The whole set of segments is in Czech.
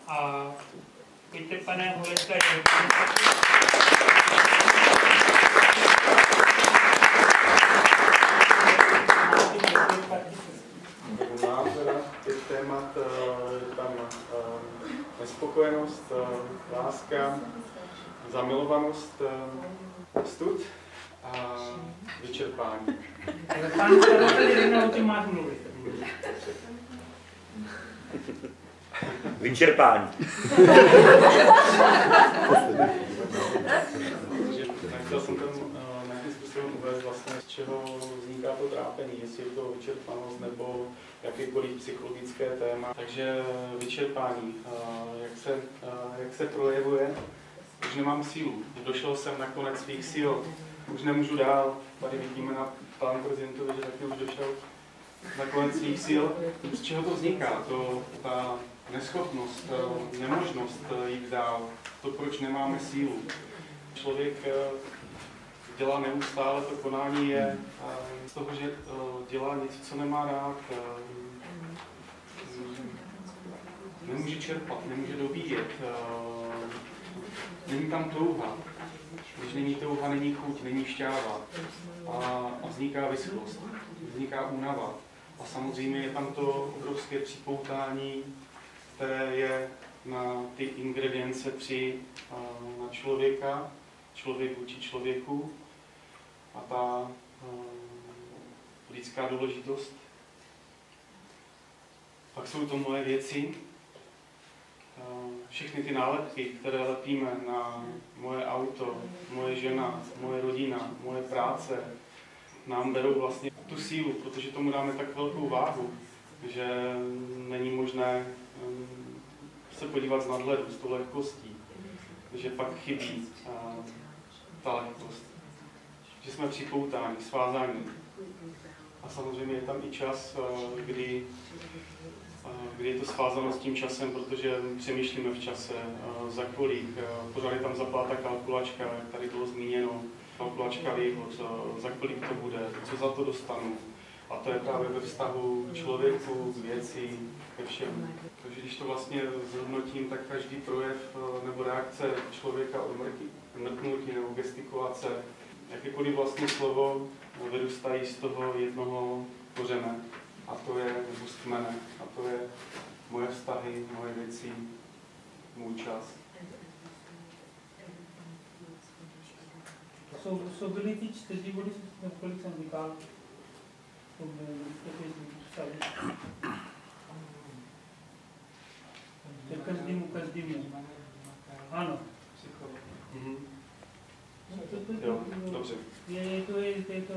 a vyčerpané holecké Mám teda těch témat, je tam nespokojenost, láska, zamilovanost, stud a vyčerpání. Ale pán starosta o čem máš mluvit? Vyčerpání. Chtěl jsem tam nějakým způsobem uvést vlastně, z čeho vzniká to trápení, jestli je to vyčerpanost nebo jakékoliv psychologické téma. Takže vyčerpání, jak se projevuje, už nemám sílu, došel jsem na konec svých sil, už nemůžu dál, tady vidíme na pánu prezidentovi, že taky už došel na konec svých sil. Z čeho to vzniká? Ta neschopnost, nemožnost jít dál, to, proč nemáme sílu. Člověk dělá neustále, to konání je z toho, že dělá něco, co nemá rád, nemůže čerpat, nemůže dobíjet, není tam touha. Když není touha, není chuť, není šťáva a vzniká vyschlost, vzniká únava. A samozřejmě je tam to obrovské připoutání, které je na ty ingredience 3, na člověka, člověk vůči člověku a ta lidská důležitost. Pak jsou to moje věci, všechny ty nálepky, které lepíme na moje auto, moje žena, moje rodina, moje práce, nám berou vlastně tu sílu, protože tomu dáme tak velkou váhu, že není možné se podívat z nadhledu, s tou lehkostí, že pak chybí ta lehkost, že jsme připoutáni, svázáni. A samozřejmě je tam i čas, kdy je to svázáno s tím časem, protože přemýšlíme v čase, za kolik. Pořád je tam zaplá ta kalkulačka, jak tady bylo zmíněno, kalkulačka výhod, za kolik to bude, co za to dostanu. A to je právě ve vztahu k člověku, k věci, ke všemu. Takže když to vlastně zhodnotím, tak každý projev nebo reakce člověka od mrknutí nebo gestikulace, jakékoliv vlastní slovo vyrůstají z toho jednoho kořene. A to je zůst mene. A to je moje vztahy, moje věci, můj čas. Co byly ty 4 body, kolik jsem říkal? Každému. Ano. Jo, dobře. Je to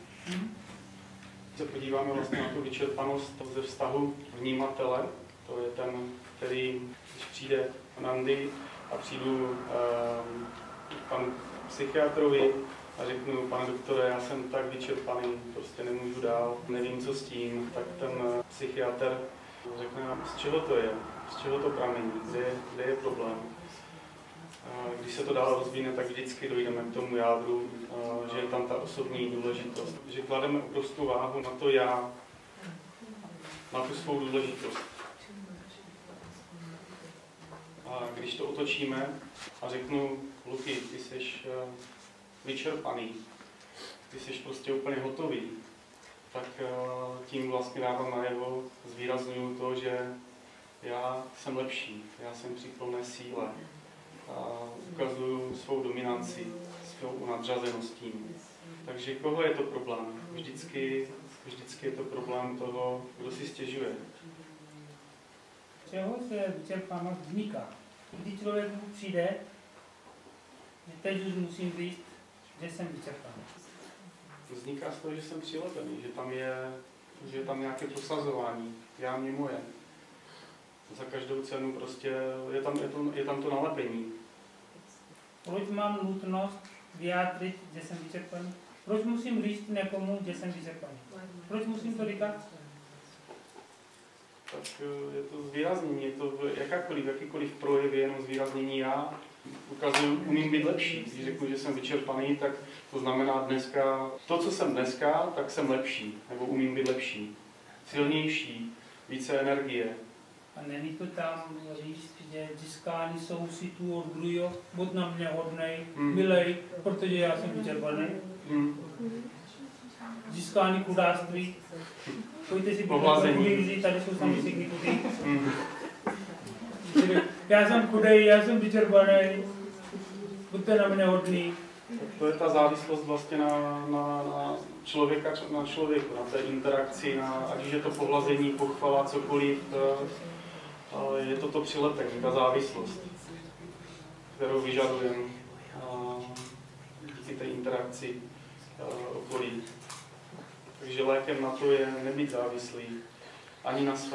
Se podíváme vlastně na tu vyčerpanost ze vztahu vnímatele. To je ten, který, když přijde Andy a přijdu k panu psychiatrovi a řeknu, pane doktore, já jsem tak vyčerpaný, prostě nemůžu dál, nevím, co s tím, tak ten psychiatr řekne nám, z čeho to je, z čeho to pramení, kde je problém. Když se to dál rozvíne, tak vždycky dojdeme k tomu jádru, že je tam ta osobní důležitost. Že klademe obrovskou váhu na to já, na tu svou důležitost. A když to otočíme a řeknu, Luky, ty jsi vyčerpaný, ty jsi prostě úplně hotový, tak tím vlastně dávám najevo, zvýrazňuju to, že já jsem lepší, já jsem při plné síle. Ukazuju svou dominanci, svou nadřazenost tím. Takže koho je to problém? Vždycky je to problém toho, kdo si stěžuje. Čeho se vyčerpanost vzniká? Když člověk přijde, že teď už musím říct, že jsem vyčerpaný. Vzniká z toho, že jsem přilepený, že je tam nějaké prosazování, já mě moje. Za každou cenu prostě je tam to nalepení. Proč mám nutnost vyjádřit, že jsem vyčerpaný? Proč musím říct někomu, že jsem vyčerpaný? Proč musím to říkat? Tak je to zvýraznění, je to jakýkoliv projev je jenom zvýraznění já. Ukazuju, umím být lepší. Když řeknu, že jsem vyčerpaný, tak to znamená dneska, to, co jsem dneska, tak jsem lepší, nebo umím být lepší. Silnější, více energie, A není to tam říct, že získání soucitu od druhého, buď na mě hodnej, milej, protože já jsem vyčerpaný. Získání chudáctví. Pojďte si pohlazení, tady jsou sami všichni chudí. Já jsem chudej, já jsem vyčerpaný, buďte na mě hodný. To je ta závislost vlastně na člověka, na člověku, na té interakci, ať už je to pohlazení, pochvala, cokoliv, je to přilepení, ta závislost, kterou vyžadujeme díky té interakci okolí. Takže lékem na to je nebýt závislý ani na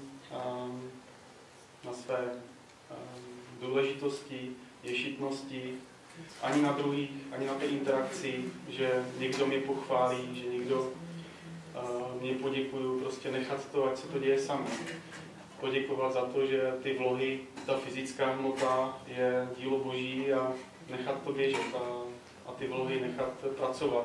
své důležitosti, ješitnosti, ani na druhých, ani na té interakci, že někdo mě pochválí, že někdo mě poděkuju, prostě nechat to, ať se to děje samo. Poděkovat za to, že ty vlohy, ta fyzická hmota je dílo Boží a nechat to běžet a ty vlohy nechat pracovat.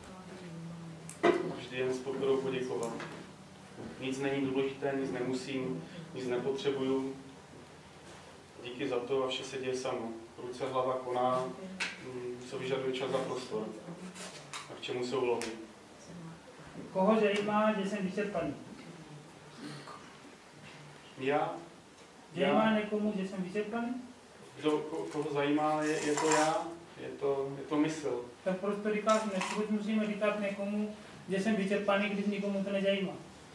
Vždy jen s pokorou poděkovat. Nic není důležité, nic nemusím, nic nepotřebuju. Díky za to a vše se děje samo. Ruce, hlava koná, co vyžaduje čas a prostor. A k čemu jsou vlohy. Koho zajímá, že jsem vyčerpaný? Zajímá někomu, že jsem vyčerpaný? Koho zajímá, je to já, je to mysl. Tak proč to říkáš, proč musíme říkat někomu, že jsem vyčerpaný, když nikomu to nezajímá?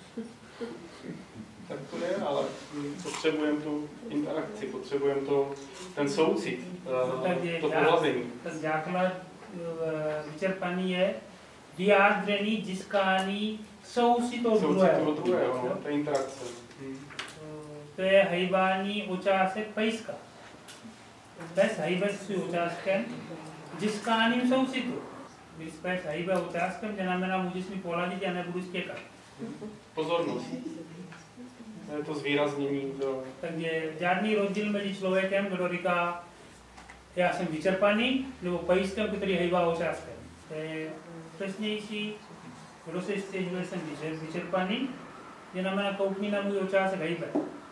Tak to je, ale potřebujeme tu interakci, potřebujeme ten soucit, to pohlazení. Tak základ vyčerpaný je vyjádření, získání soucit od druhého. To je interakce. To je hejbání očásek pejska. Pes hejbe svým očáskem, získáním soucitu. Když pes hejbe očáskem, to znamená, můžeš mi pohladit a nebudu stěkat. Pozornost. To je to zvýraznění. Takže žádný rozdíl mezi člověkem, kdo říká, já jsem vyčerpaný, nebo pejskem, který hejbá očáskem. To je přesnější, kdo se stěžuje, jsem vyčerpaný, je znamená, koukni na můj očásek hejbe.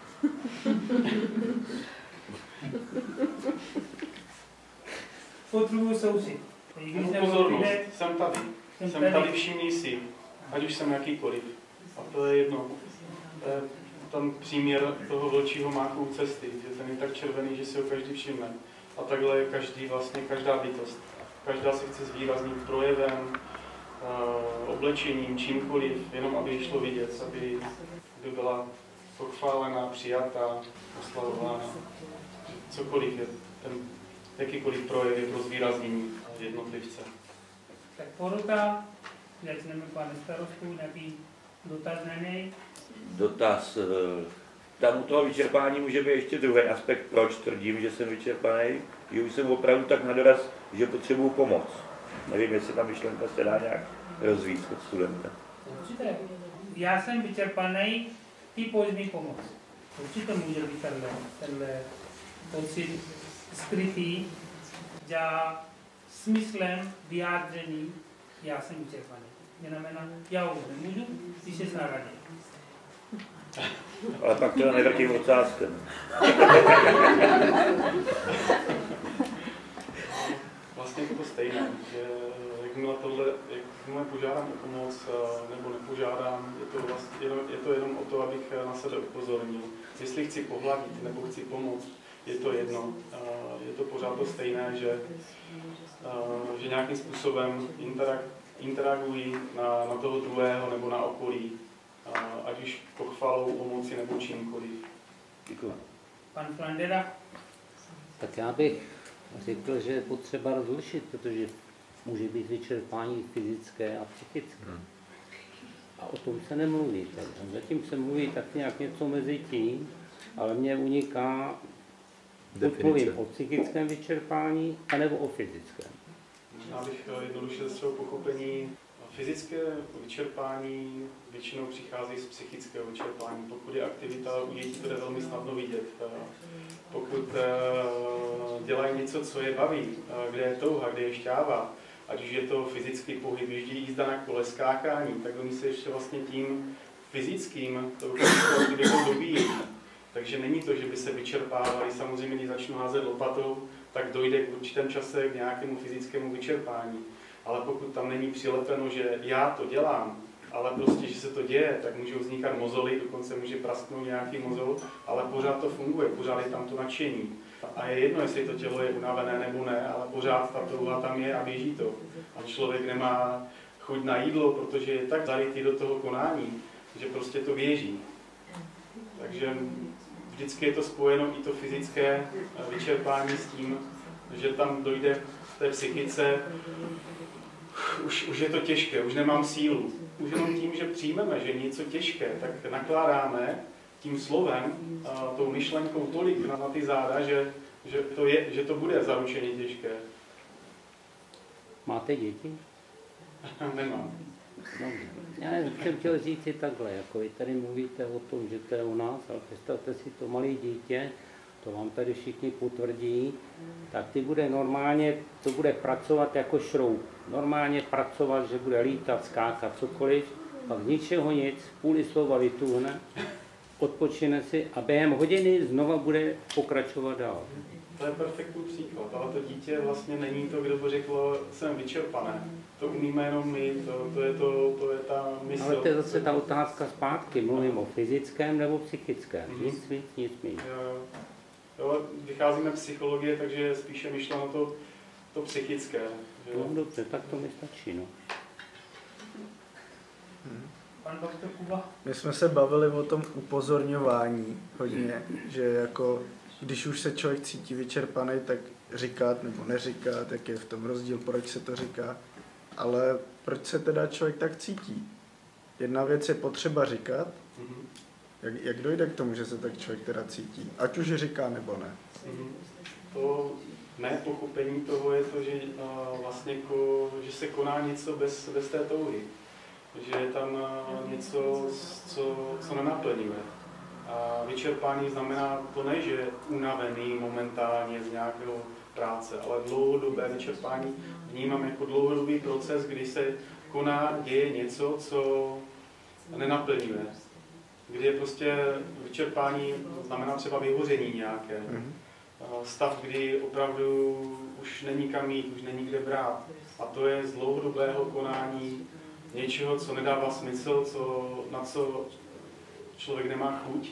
Potřebuji soucit. Pozornost, jsem tady, všimni si, ať už jsem jakýkoliv. A to je jedno. To je tam příměr toho vlčího máku u cesty, že ten je tak červený, že si ho každý všimne. A takhle je každá bytost. Každá se chce zvýraznit projevem, oblečením, čímkoliv, jenom aby šlo vidět, aby byla pochválená, přijatá, oslavována. Cokoliv je jakýkoliv projev je pro zvýraznění jednotlivce. Tak porota, začneme pane starostu, nějaký dotaz na něj? Dotaz. Tam u toho vyčerpání může být ještě druhý aspekt, proč tvrdím, že jsem vyčerpaný, že už jsem opravdu tak na doraz, že potřebuju pomoc. Nevím, jestli ta myšlenka se dá nějak rozvíjet od studenta. Určitě. Já jsem vyčerpaný, ty pojď mi pomoc. Určitě může být tenhle pocit skrytý za smyslem vyjádření, já jsem vyčerpaný. Znamená, já už nemůžu, ty jsi na radě. Ale pak to nevrtím ocáskem. Vlastně je to stejné, že jakmile požádám o pomoc nebo nepožádám, je to jenom o to, abych na sebe upozornil. Jestli chci pohladit nebo chci pomoct, je to jedno. Je to pořád to stejné, že nějakým způsobem interagují na toho druhého nebo na okolí. Ať už pochvalou, pomoci nebo čímkoliv. Děkuji. Pan Flandera? Tak já bych řekl, že je potřeba rozlišit, protože může být vyčerpání fyzické a psychické. A o tom se nemluví. Zatím se mluví tak nějak něco mezi tím, ale mně uniká, buď mluvím o psychickém vyčerpání, anebo o fyzickém. Já bych jednoduše ze svého pochopení, fyzické vyčerpání většinou přichází z psychického vyčerpání. Pokud je aktivita u dětí, to je velmi snadno vidět. Pokud dělají něco, co je baví, kde je touha, kde je šťáva, ať už je to fyzický pohyb, jízda na kole, skákání, tak oni se ještě vlastně tím fyzickým, tou aktivitou dobíjí. Takže není to, že by se vyčerpávali, samozřejmě když začnu házet lopatou, tak dojde k určitém čase k nějakému fyzickému vyčerpání. Ale pokud tam není přilepeno, že já to dělám, ale prostě, že se to děje, tak můžou vznikat mozoly, dokonce může prasknout nějaký mozol, ale pořád to funguje, pořád je tam to nadšení. A je jedno, jestli to tělo je unavené nebo ne, ale pořád ta touha tam je a běží to. A člověk nemá chuť na jídlo, protože je tak zarytý do toho konání, že prostě to běží. Takže vždycky je to spojeno i to fyzické vyčerpání s tím, že tam dojde v té psychice, už je to těžké, už nemám sílu. Už jenom tím, že přijmeme, že je něco těžké, tak nakládáme tím slovem, tou myšlenkou tolik na ty záda, že to bude zaručeně těžké. Máte děti? Nemám. No, já jsem chtěl říct si takhle, jako vy tady mluvíte o tom, že to je u nás, ale představte si to malé dítě, to vám tady všichni potvrdí, tak ty bude normálně, to bude pracovat jako šroub. Normálně pracovat, že bude lítat, skákat, cokoliv, pak z ničeho nic, půli slova vytuhne, odpočine si a během hodiny znova bude pokračovat dál. To je perfektní příklad, ale to dítě vlastně není to, kdo by řeklo, jsem vyčerpané. To umíme jenom my, to je ta mysl. Ale to je zase ta otázka zpátky, mluvím o fyzickém nebo psychickém, nic víc, nic méně. Jo, vycházíme psychologie, takže je spíše myšleno to psychické. Že? No dobře, tak to mi stačí, no. Pan doktor Kuba? My jsme se bavili o tom upozorňování hodně, že jako když už se člověk cítí vyčerpaný, tak říkat nebo neříkat, jak je v tom rozdíl, proč se to říká. Ale proč se teda člověk tak cítí? Jedna věc je potřeba říkat. Jak dojde k tomu, že se tak člověk teda cítí? Ať už říká nebo ne. To mé pochopení toho je to, že vlastně že se koná něco bez té touhy. Že je tam něco, co nenaplňuje. A vyčerpání znamená to ne, že je unavený momentálně z nějakého práce, ale dlouhodobé vyčerpání vnímám jako dlouhodobý proces, kdy se děje něco, co nenaplňuje. Kdy je prostě vyčerpání, znamená třeba vyhoření nějaké. Stav, kdy opravdu už není kam jít, už není kde brát. A to je z dlouhodobého konání něčeho, co nedává smysl, na co člověk nemá chuť,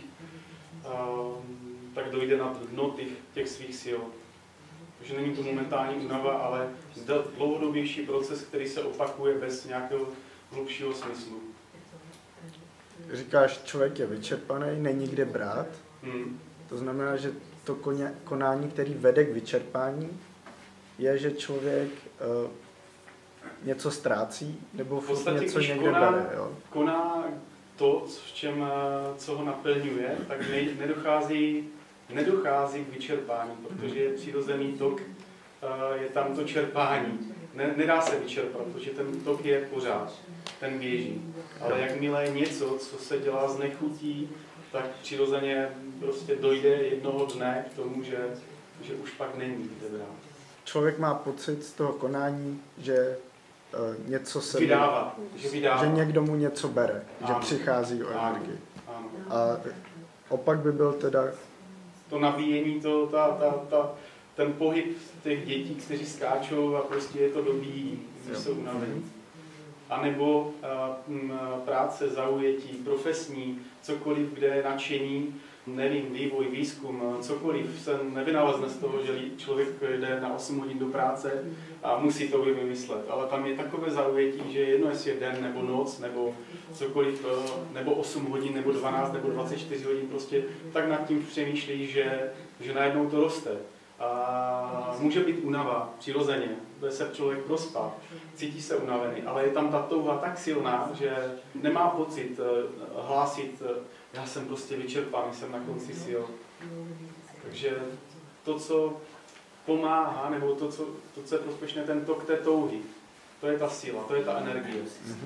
tak dojde na dno těch svých sil. Takže není to momentální únava, ale dlouhodobější proces, který se opakuje bez nějakého hlubšího smyslu. Říkáš, člověk je vyčerpaný, není kde brát. To znamená, že to konání, který vede k vyčerpání, je, že člověk něco ztrácí, nebo v podstatě, něco někde bere. Jo? Koná to, co ho naplňuje, tak nedochází k vyčerpání, protože je přirozený tok, je tam to čerpání. Nedá se vyčerpat, protože ten tok je pořád, ten běží. Ale jakmile je něco, co se dělá z nechutí, tak přirozeně prostě dojde jednoho dne k tomu, že už pak není kde brát. Člověk má pocit z toho konání, že něco se vydává. Že někdo mu něco bere, že přichází o energii. A opak by byl teda to nabíjení, ten pohyb těch dětí, kteří skáčou a prostě je to dobíjí, když jsou unavení. A nebo práce, zaujetí, profesní, cokoliv, kde je nadšení, nevím, vývoj, výzkum, cokoliv se nevynalezne z toho, že člověk jde na 8 hodin do práce a musí to vymyslet. Ale tam je takové zaujetí, že jedno, jestli je den nebo noc, nebo cokoliv, nebo 8 hodin, nebo 12, nebo 24 hodin, prostě tak nad tím přemýšlí, že najednou to roste. A může být únava přirozeně, bude se člověk prospat, cítí se unavený, ale je tam ta touha tak silná, že nemá pocit hlásit, já jsem prostě vyčerpaný, jsem na konci sil. Takže to, co pomáhá, nebo to, co je prospěšné, ten tok té touhy, to je ta síla, to je ta energie.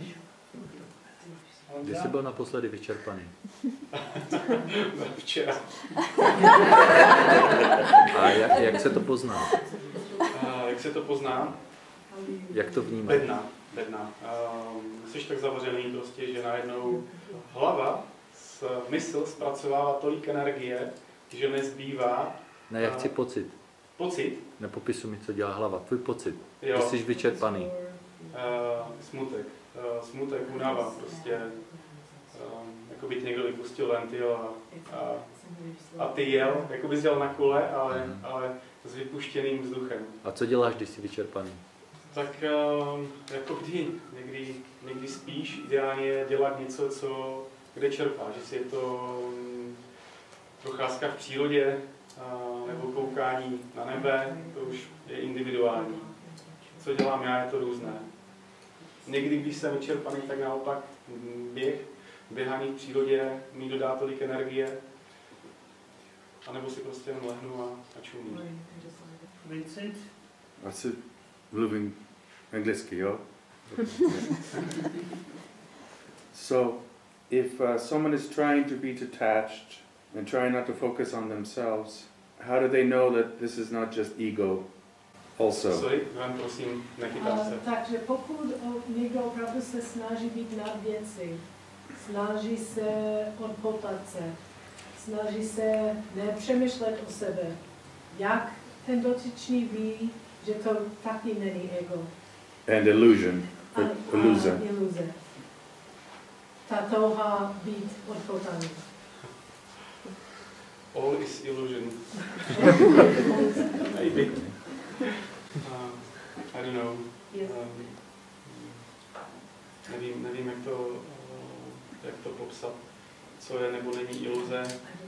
Kdy jsi byl naposledy vyčerpaný? Včera. A jak se to pozná? Jak se to pozná? Jak to vnímáš? Bedna. Jsi tak zavařený prostě, že najednou hlava mysl zpracovává tolik energie, že nezbývá Ne, já chci pocit. pocit, Nepopisu mi, co dělá hlava. Tvůj pocit. jo, Ty jsi vyčerpaný. smutek, smutek, únava, prostě, jako by tě někdo vypustil ventil a ty jel, jako bys jel na kole, ale s vypuštěným vzduchem. A co děláš, když jsi vyčerpaný? Tak jako někdy spíš, ideálně dělat něco, kde čerpáš, jestli je to procházka v přírodě, nebo koukání na nebe, to už je individuální. Co dělám já, je to různé. Někdy, když jsem vyčerpaný, tak naopak běhání v přírodě mi dodá tolik energie, anebo si prostě jen lehnu a čumím. Vincent? Asi mluvím anglicky, jo? So, if someone is trying to be detached and trying not to focus on themselves, how do they know that this is not just ego also? Sorry, vám prosím, nechytám se. Takže pokud někdo opravdu se snaží být nad věci, snaží se odpoutat se, snaží se nepřemýšlet o sebe, jak ten dotyčný ví, že to taky není ego. And illusion, illuze. Iluze. Ta touha být odpoutaný. All is illusion. Maybe. I don't know. Yes. Nevím, jak to popsat, co je nebo není iluze.